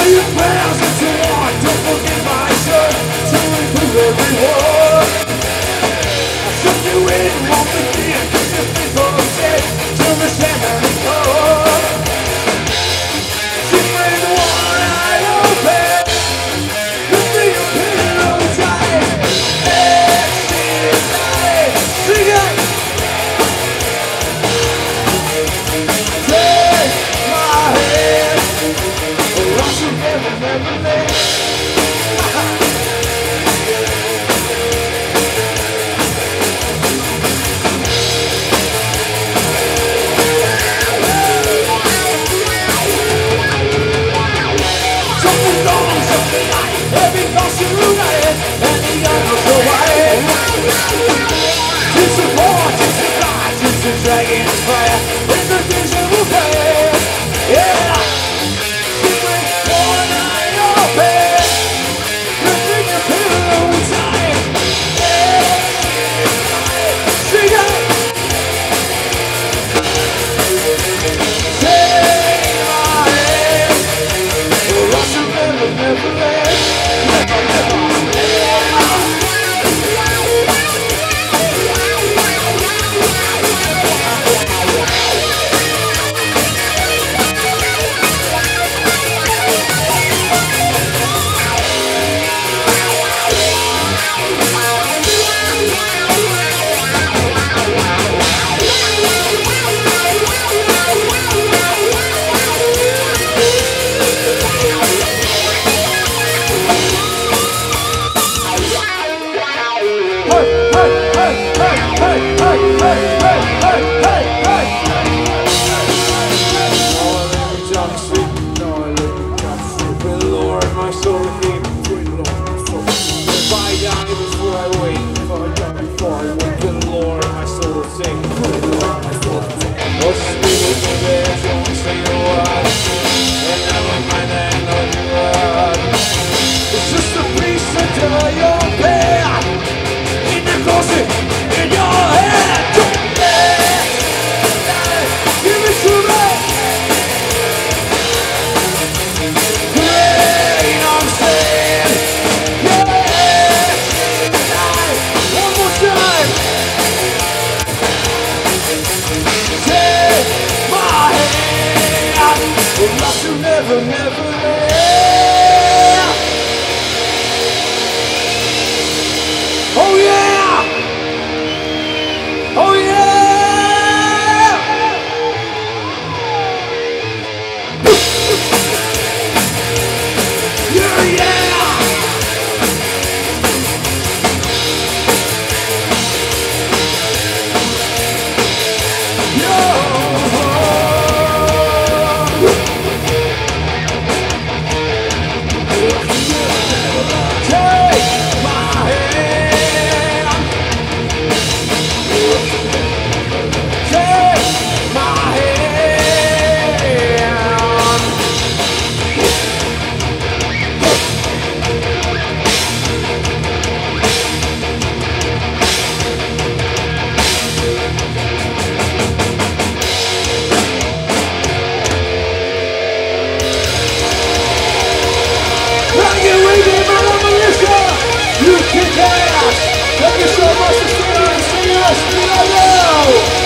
your prayers into one. Don't forget my shirt to improve everyone. I took you in, won't begin. If people say, till the Sandman is gone. Keep the one eye open. Give me a pillow tight. Sing it. Take my hand. I should never let. Something like every costume tonight, and the young so white. It's a heart, it's a god, it's a dragon's fire. It's the things that will play. Yeah. Keep one eye open. Bring your pillow tight. Sing it. Take my hand. I should never let. Never let. Oh yeah! Oh yeah! Yeah, yeah! Militia, you kick ass! Thank you so much for seeing us. See us.